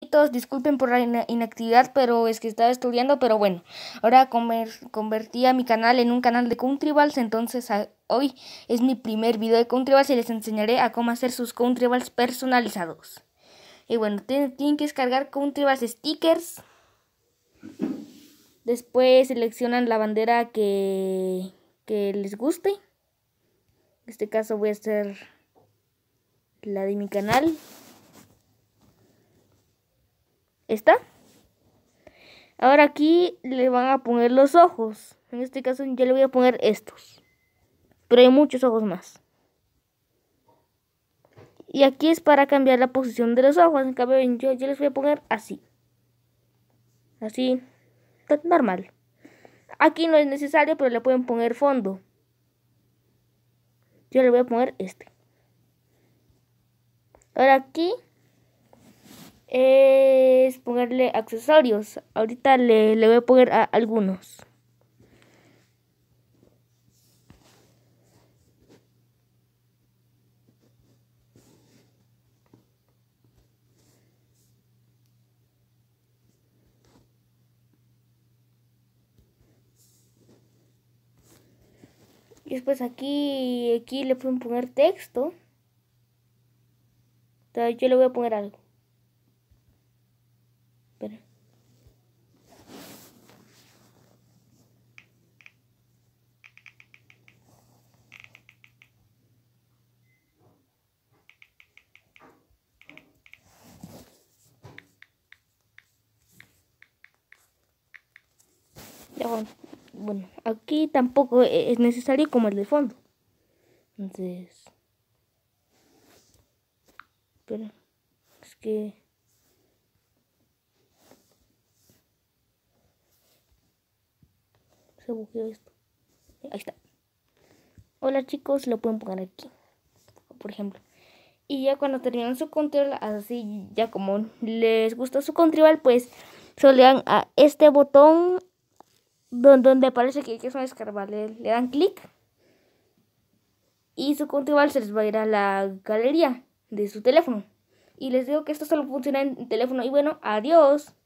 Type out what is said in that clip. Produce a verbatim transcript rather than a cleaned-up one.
amiguitos, disculpen por la in inactividad, pero es que estaba estudiando, pero bueno, ahora comer, convertí a mi canal en un canal de Country Balls, entonces a, hoy es mi primer video de Country Balls y les enseñaré a cómo hacer sus Country Balls personalizados. Y bueno, tienen, tienen que descargar Country Balls Stickers, después seleccionan la bandera que, que les guste, en este caso voy a hacer la de mi canal. ¿Está? Ahora aquí le van a poner los ojos. En este caso yo le voy a poner estos. Pero hay muchos ojos más. Y aquí es para cambiar la posición de los ojos. En cambio yo, yo les voy a poner así. Así. Normal. Aquí no es necesario, pero le pueden poner fondo. Yo le voy a poner este. Ahora aquí es ponerle accesorios. Ahorita le, le voy a poner a algunos. Y después aquí, aquí le pueden poner texto. Entonces yo le voy a poner algo. Espera. Ya bueno, bueno, aquí tampoco es necesario como el de fondo. Entonces, espera, es que se bugueó esto. Ahí está. Hola chicos, lo pueden poner aquí, por ejemplo. Y ya cuando terminan su control, así ya como les gusta su control, pues solo le dan a este botón donde, donde aparece que, que es una descarga, le, le dan clic y su control se les va a ir a la galería de su teléfono. Y les digo que esto solo funciona en teléfono. Y bueno, adiós.